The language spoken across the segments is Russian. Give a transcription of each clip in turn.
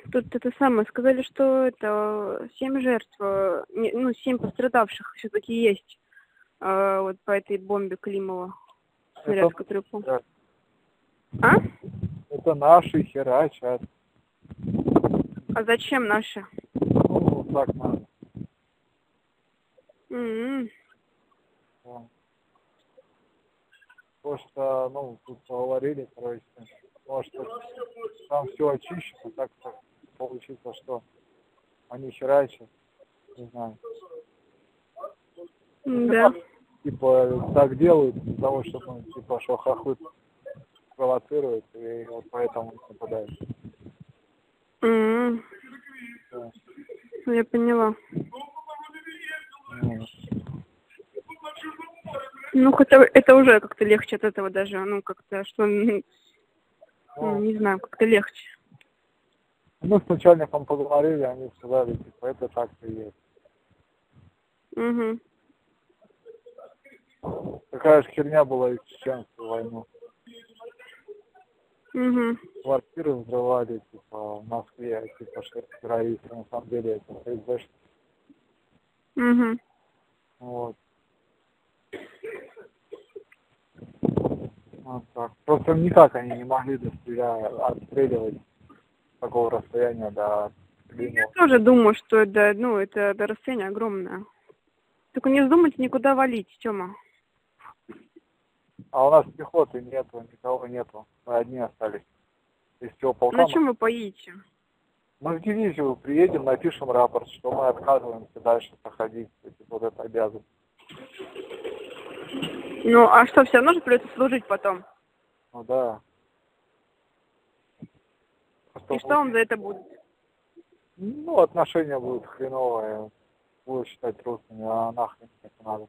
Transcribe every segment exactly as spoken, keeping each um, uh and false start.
Тут это самое, сказали, что это семь жертв, э, не- ну, семь пострадавших все-таки есть э, вот по этой бомбе Климова, снаряд, Это, который упал. да, А? это наши херачат. А зачем наши? Ну, так надо. М-м. Да. Потому что, ну, тут поговорили, короче, может, там все очищено, так получится, что они херачат, не знаю. Да. Типа, так делают, потому что, ну, типа, что хохлы провоцируют, и вот поэтому нападают. М-м. Да. Я поняла. Ну, Ну, хотя бы это уже как-то легче от этого даже, ну, как-то, что, ну, ну, не знаю, как-то легче. мы с начальником поговорили, они сказали, типа, это так-то и есть. Угу. Такая же херня была и в чеченскую войну. Угу. Квартиры взрывали, типа, в Москве, типа, что это террористы, на самом деле это ФСБ. Угу. Вот. Вот так. Просто никак они не могли достреля- отстреливать с такого расстояния до Я Климова. тоже думаю, что это, ну, это, это расстояние огромное. Только не вздумайте никуда валить, Тёма. А у нас пехоты нету, никого нету. Мы одни остались. Из всего полка На мы, чем вы поедете? мы в дивизию приедем, напишем рапорт, что мы отказываемся дальше проходить. Типа, вот это обязан. Ну, а что, все равно же придется служить потом? Ну да. Просто И что вам за это будет? ну, отношения будут хреновые. Будут считать трусами, а нахрен это надо.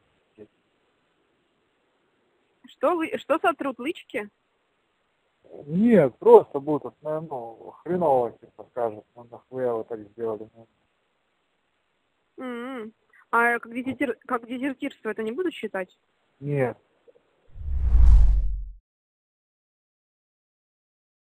Что вы, что сотрут лычки? Нет, просто будут, ну, хреново, типа, скажут, ну, нахуя вы так сделали. Ну, М-м. А как, дезертир, как дезертирство это не будут считать? нет,